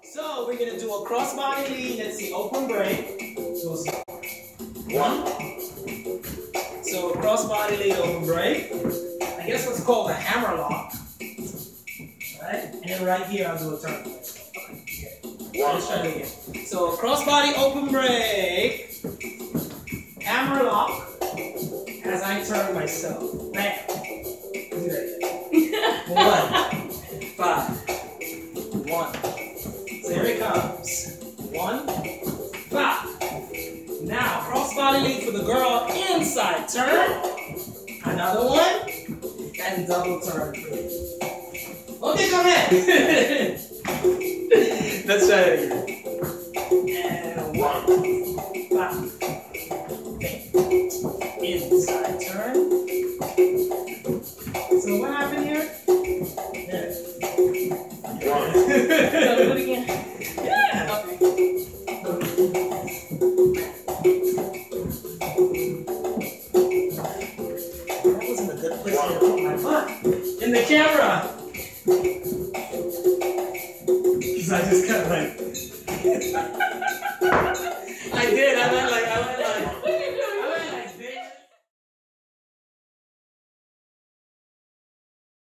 So we're gonna do a crossbody lead. Let's see, open break. So one. So crossbody lead, open break. I guess what's called a hammer lock. Right? And then right here I'll do a turn. Okay. Let's try it again. So crossbody open break. Hammer lock. As I turn myself. Bam. Do that again. 1, 5, 1. So here it comes. 1, 5. Now, crossbody lead for the girl, inside turn. Another one. And double turn. Okay, go ahead. Let's try it again. And 1, 5. Inside turn. So what happened here? There. So do it again. Yeah. That wasn't a good place to put my butt in the camera. Because I just kind of like. I did. I meant like.